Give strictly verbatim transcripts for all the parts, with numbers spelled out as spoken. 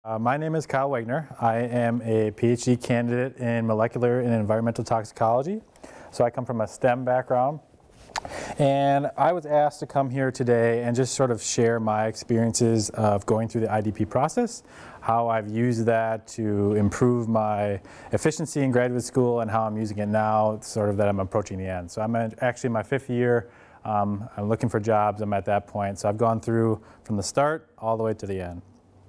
Uh, my name is Kyle Wegner. I am a PhD candidate in Molecular and Environmental Toxicology. So I come from a STEM background. And I was asked to come here today and just sort of share my experiences of going through the I D P process, how I've used that to improve my efficiency in graduate school, and how I'm using it now, sort of that I'm approaching the end. So I'm actually in my fifth year. Um, I'm looking for jobs. I'm at that point. So I've gone through from the start all the way to the end.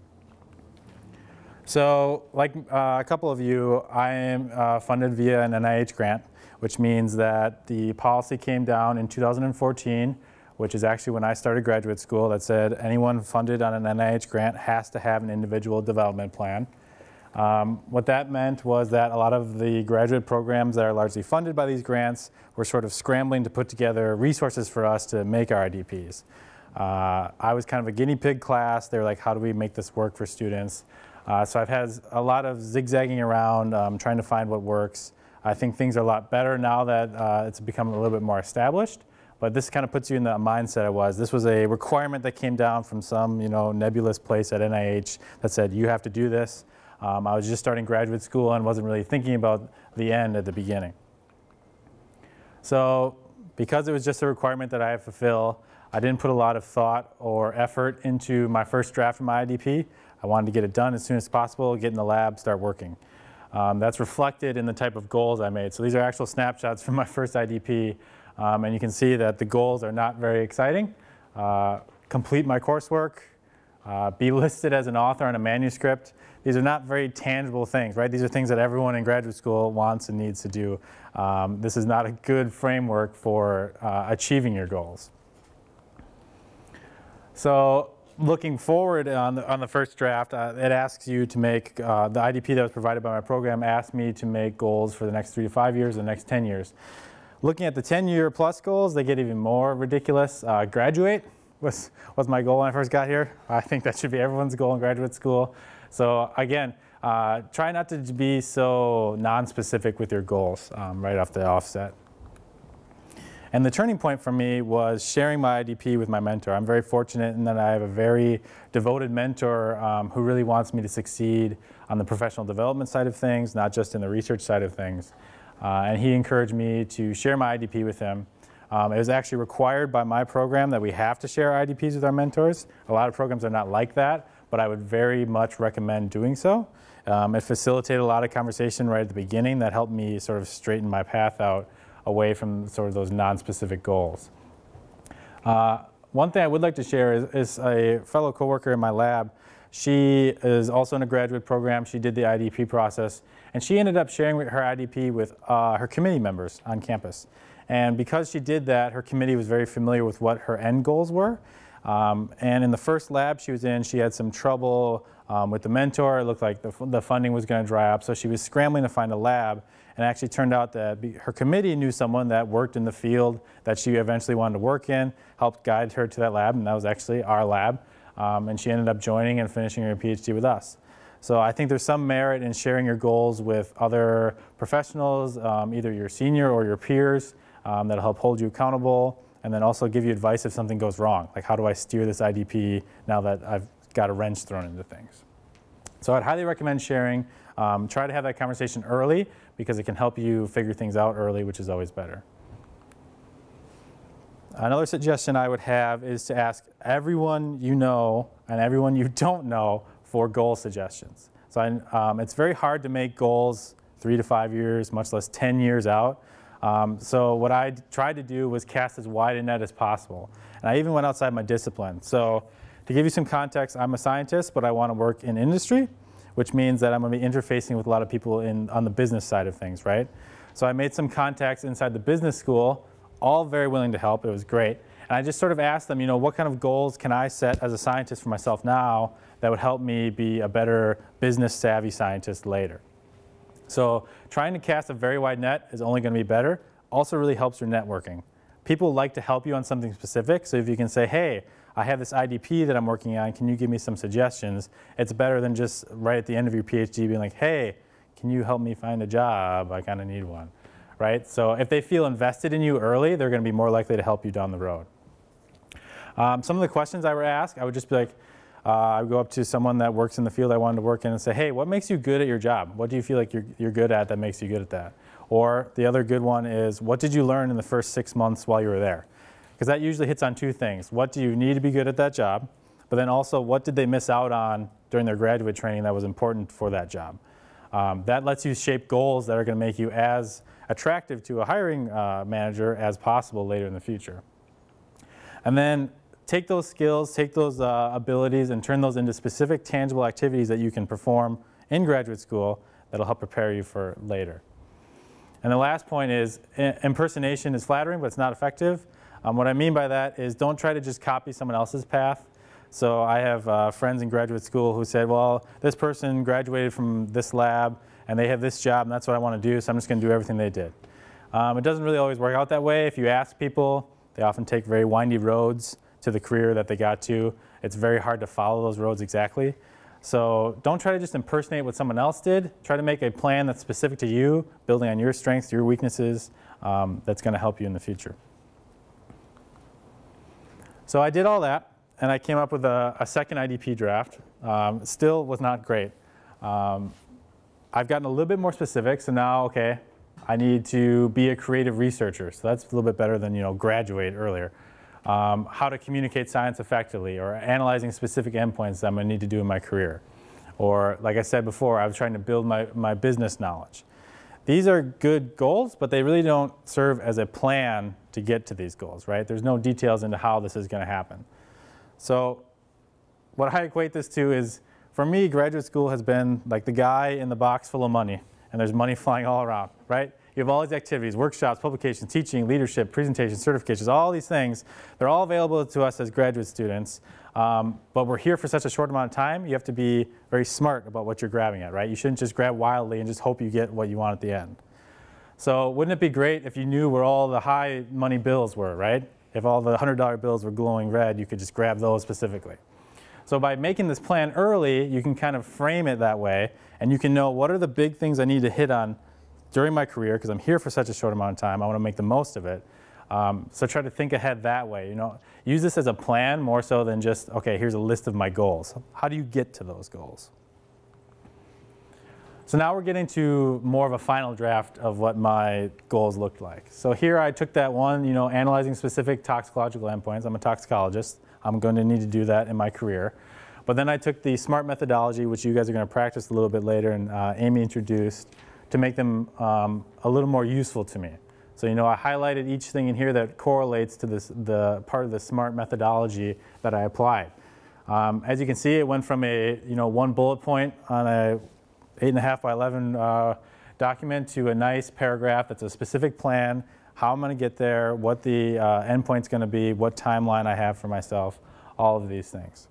So like uh, a couple of you, I am uh, funded via an N I H grant, which means that the policy came down in two thousand fourteen, which is actually when I started graduate school, that said anyone funded on an N I H grant has to have an individual development plan. Um, what that meant was that a lot of the graduate programs that are largely funded by these grants were sort of scrambling to put together resources for us to make our I D Ps. Uh, I was kind of a guinea pig class. They were like, how do we make this work for students? Uh, so I've had a lot of zigzagging around, um, trying to find what works. I think things are a lot better now that uh, it's become a little bit more established. But this kind of puts you in the mindset I was. This was a requirement that came down from some, you know, nebulous place at N I H that said you have to do this. Um, I was just starting graduate school and wasn't really thinking about the end at the beginning. So because it was just a requirement that I had to fulfill, I didn't put a lot of thought or effort into my first draft of my I D P. I wanted to get it done as soon as possible, get in the lab, start working. Um, that's reflected in the type of goals I made. So these are actual snapshots from my first I D P. Um, and you can see that the goals are not very exciting. Uh, complete my coursework, uh, be listed as an author on a manuscript. These are not very tangible things, right? These are things that everyone in graduate school wants and needs to do. Um, this is not a good framework for uh, achieving your goals. So looking forward on the, on the first draft, uh, it asks you to make, uh, the I D P that was provided by my program asked me to make goals for the next three to five years, the next ten years. Looking at the ten year plus goals, they get even more ridiculous. Uh, graduate was, was my goal when I first got here. I think that should be everyone's goal in graduate school. So again, uh, try not to be so non-specific with your goals um, right off the offset. And the turning point for me was sharing my I D P with my mentor. I'm very fortunate in that I have a very devoted mentor um, who really wants me to succeed on the professional development side of things, not just in the research side of things. Uh, and he encouraged me to share my I D P with him. Um, it was actually required by my program that we have to share I D Ps with our mentors. A lot of programs are not like that, but I would very much recommend doing so. Um, it facilitated a lot of conversation right at the beginning that helped me sort of straighten my path out away from sort of those non-specific goals. Uh, one thing I would like to share is, is a fellow coworker in my lab. She is also in a graduate program. She did the I D P process, and she ended up sharing her I D P with uh, her committee members on campus. And because she did that, her committee was very familiar with what her end goals were. Um, and in the first lab she was in, she had some trouble um, with the mentor. It looked like the, the funding was going to dry up, so she was scrambling to find a lab. And it actually turned out that her committee knew someone that worked in the field that she eventually wanted to work in, helped guide her to that lab, and that was actually our lab. Um, and she ended up joining and finishing her PhD with us. So I think there's some merit in sharing your goals with other professionals, um, either your senior or your peers, um, that'll help hold you accountable, and then also give you advice if something goes wrong. Like, how do I steer this I D P now that I've got a wrench thrown into things? So I'd highly recommend sharing. Um, try to have that conversation early because it can help you figure things out early, which is always better. Another suggestion I would have is to ask everyone you know and everyone you don't know for goal suggestions. So I, um, it's very hard to make goals three to five years, much less ten years out. Um, so what I tried to do was cast as wide a net as possible. And I even went outside my discipline. So to give you some context, I'm a scientist, but I want to work in industry, which means that I'm going to be interfacing with a lot of people in, on the business side of things, right? So I made some contacts inside the business school, all very willing to help. It was great. And I just sort of asked them, you know, what kind of goals can I set as a scientist for myself now that would help me be a better business savvy scientist later? So trying to cast a very wide net is only going to be better. Also really helps your networking. People like to help you on something specific. So if you can say, hey, I have this I D P that I'm working on, can you give me some suggestions? It's better than just right at the end of your PhD being like, hey, can you help me find a job? I kind of need one, right? So if they feel invested in you early, they're going to be more likely to help you down the road. Um, some of the questions I were asked, I would just be like, Uh, I would go up to someone that works in the field I wanted to work in and say, hey, what makes you good at your job? What do you feel like you're, you're good at that makes you good at that? Or the other good one is, what did you learn in the first six months while you were there? Because that usually hits on two things. What do you need to be good at that job? But then also, what did they miss out on during their graduate training that was important for that job? Um, that lets you shape goals that are going to make you as attractive to a hiring uh, manager as possible later in the future. And then take those skills, take those uh, abilities, and turn those into specific tangible activities that you can perform in graduate school that'll help prepare you for later. And the last point is, impersonation is flattering, but it's not effective. Um, what I mean by that is, don't try to just copy someone else's path. So I have uh, friends in graduate school who said, well, this person graduated from this lab, and they have this job, and that's what I want to do, so I'm just going to do everything they did. Um, it doesn't really always work out that way. If you ask people, they often take very windy roads to the career that they got to. It's very hard to follow those roads exactly. So don't try to just impersonate what someone else did. Try to make a plan that's specific to you, building on your strengths, your weaknesses, um, that's going to help you in the future. So I did all that, and I came up with a, a second I D P draft. Um, still was not great. Um, I've gotten a little bit more specific, so now, okay, I need to be a creative researcher. So that's a little bit better than, you know, graduate earlier. Um, how to communicate science effectively, or analyzing specific endpoints that I'm going to need to do in my career. Or, like I said before, I was trying to build my, my business knowledge. These are good goals, but they really don't serve as a plan to get to these goals, right? There's no details into how this is going to happen. So what I equate this to is, for me, graduate school has been like the guy in the box full of money, and there's money flying all around, right? You have all these activities, workshops, publications, teaching, leadership, presentations, certifications, all these things. They're all available to us as graduate students, um, but we're here for such a short amount of time. You have to be very smart about what you're grabbing at, right? You shouldn't just grab wildly and just hope you get what you want at the end. So wouldn't it be great if you knew where all the high money bills were, right? If all the one hundred dollar bills were glowing red, you could just grab those specifically. So by making this plan early, you can kind of frame it that way, and you can know what are the big things I need to hit on during my career, because I'm here for such a short amount of time. I want to make the most of it. Um, so try to think ahead that way. You know, use this as a plan more so than just, okay, here's a list of my goals. How do you get to those goals? So now we're getting to more of a final draft of what my goals looked like. So here I took that one, you know, analyzing specific toxicological endpoints. I'm a toxicologist. I'm going to need to do that in my career. But then I took the SMART methodology, which you guys are going to practice a little bit later, and uh, Amy introduced, to make them um, a little more useful to me. So, you know, I highlighted each thing in here that correlates to this, the part of the SMART methodology that I applied. Um, as you can see, it went from a, you know, one bullet point on a eight and a half by eleven uh, document to a nice paragraph that's a specific plan, how I'm going to get there, what the uh, endpoint's going to be, what timeline I have for myself, all of these things.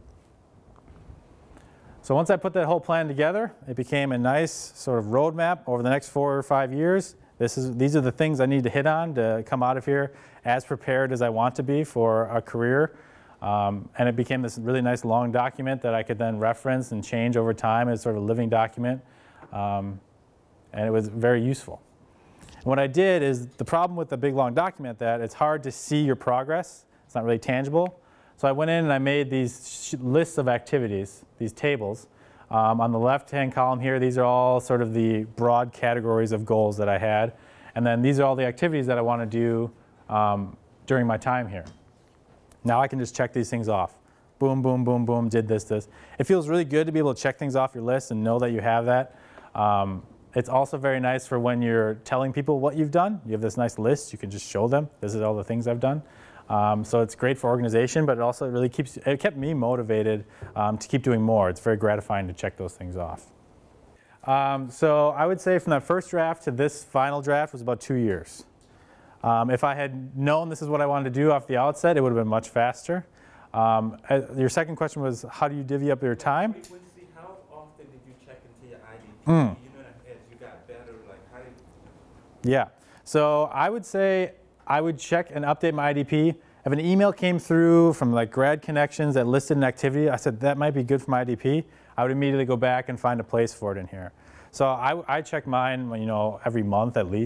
So once I put that whole plan together, it became a nice sort of roadmap over the next four or five years. This is, these are the things I need to hit on to come out of here as prepared as I want to be for a career. Um, and it became this really nice long document that I could then reference and change over time as sort of a living document. Um, and it was very useful. And what I did is, the problem with the big long document, that it's hard to see your progress. It's not really tangible. So I went in and I made these lists of activities, these tables. Um, on the left-hand column here, these are all sort of the broad categories of goals that I had. And then these are all the activities that I want to do um, during my time here. Now I can just check these things off. Boom, boom, boom, boom, did this, this. It feels really good to be able to check things off your list and know that you have that. Um, it's also very nice for when you're telling people what you've done. You have this nice list. You can just show them, this is all the things I've done. Um, so it's great for organization, but it also really keeps, it kept me motivated um, to keep doing more. It's very gratifying to check those things off. Um, so I would say from that first draft to this final draft was about two years. Um, if I had known this is what I wanted to do off the outset, it would have been much faster. Um, uh, your second question was, how do you divvy up your time? Frequency, how often did you check into your I D P? Mm. You know that as you got better, like how did Yeah, so I would say I would check and update my I D P. If an email came through from like grad connections that listed an activity, I said that might be good for my I D P, I would immediately go back and find a place for it in here. So I, I check mine, you know, every month at least,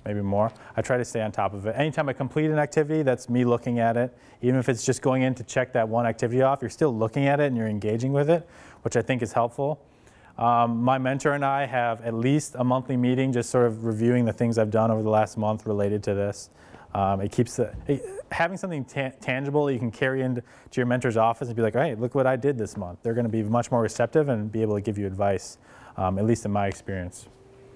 maybe more. I try to stay on top of it. Anytime I complete an activity, that's me looking at it. Even if it's just going in to check that one activity off, you're still looking at it and you're engaging with it, which I think is helpful. Um, my mentor and I have at least a monthly meeting just sort of reviewing the things I've done over the last month related to this. Um, it keeps the, it, having something ta tangible that you can carry into to your mentor's office and be like, hey, look what I did this month. They're going to be much more receptive and be able to give you advice, um, at least in my experience.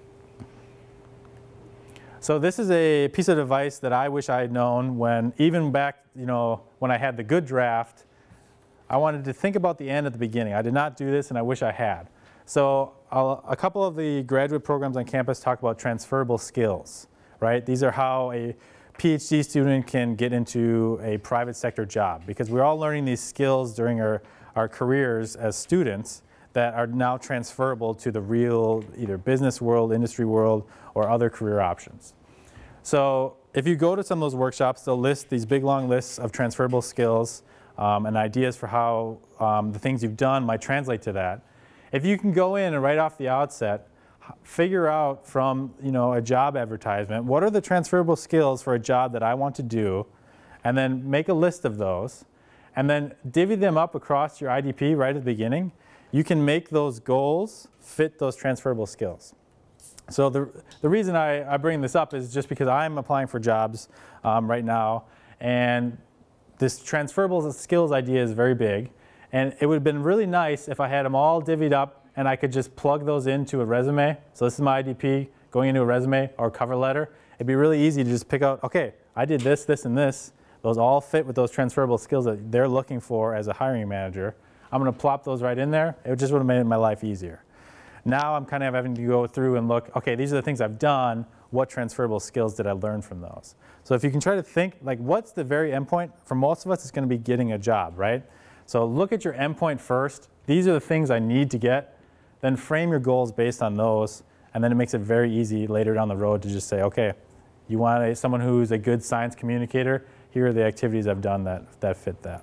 So this is a piece of advice that I wish I had known when, even back, you know, when I had the good draft, I wanted to think about the end at the beginning. I did not do this, and I wish I had. So I'll, a couple of the graduate programs on campus talk about transferable skills, right? These are how a PhD student can get into a private sector job, because we're all learning these skills during our, our careers as students that are now transferable to the real either business world, industry world, or other career options. So if you go to some of those workshops, they'll list these big long lists of transferable skills um, and ideas for how um, the things you've done might translate to that. If you can go in and right off the outset figure out from, you know, a job advertisement, what are the transferable skills for a job that I want to do, and then make a list of those, and then divvy them up across your I D P right at the beginning, you can make those goals fit those transferable skills. So the, the reason I, I bring this up is just because I'm applying for jobs um, right now, and this transferable skills idea is very big, and it would have been really nice if I had them all divvied up and I could just plug those into a resume. So this is my I D P going into a resume or a cover letter. It'd be really easy to just pick out, okay, I did this, this, and this. Those all fit with those transferable skills that they're looking for as a hiring manager. I'm going to plop those right in there. It just would have made my life easier. Now I'm kind of having to go through and look, okay, these are the things I've done. What transferable skills did I learn from those? So if you can try to think, like, what's the very end point? For most of us, it's going to be getting a job, right? So look at your end point first. These are the things I need to get. Then frame your goals based on those, and then it makes it very easy later down the road to just say, okay, you want a, someone who's a good science communicator, here are the activities I've done that, that fit that.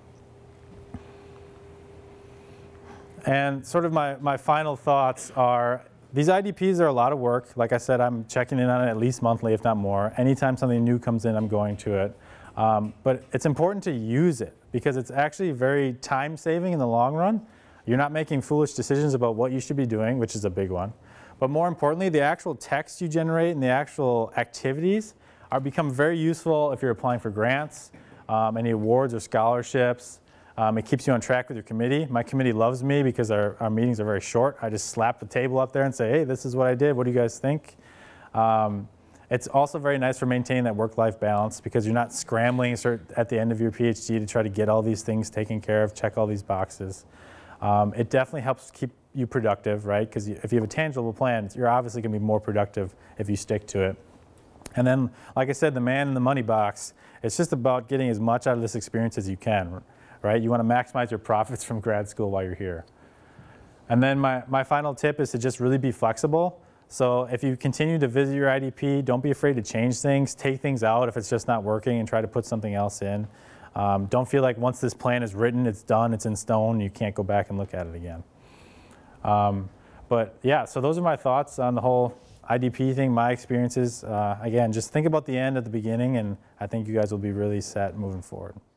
And sort of my, my final thoughts are, these I D Ps are a lot of work. Like I said, I'm checking in on it at least monthly, if not more. Anytime something new comes in, I'm going to it. Um, but it's important to use it, because it's actually very time-saving in the long run. You're not making foolish decisions about what you should be doing, which is a big one. But more importantly, the actual text you generate and the actual activities are become very useful if you're applying for grants, um, any awards or scholarships. Um, it keeps you on track with your committee. My committee loves me because our, our meetings are very short. I just slap the table up there and say, hey, this is what I did. What do you guys think? Um, it's also very nice for maintaining that work-life balance, because you're not scrambling at the end of your PhD to try to get all these things taken care of, check all these boxes. Um, it definitely helps keep you productive, right? Because if you have a tangible plan, you're obviously going to be more productive if you stick to it. And then, like I said, the man in the money box, it's just about getting as much out of this experience as you can, right? You want to maximize your profits from grad school while you're here. And then my, my final tip is to just really be flexible. So if you continue to visit your I D P, don't be afraid to change things. Take things out if it's just not working and try to put something else in. Um, don't feel like once this plan is written, it's done, it's in stone, you can't go back and look at it again. Um, but yeah, so those are my thoughts on the whole I D P thing, my experiences. Uh, again, just think about the end at the beginning, and I think you guys will be really set moving forward.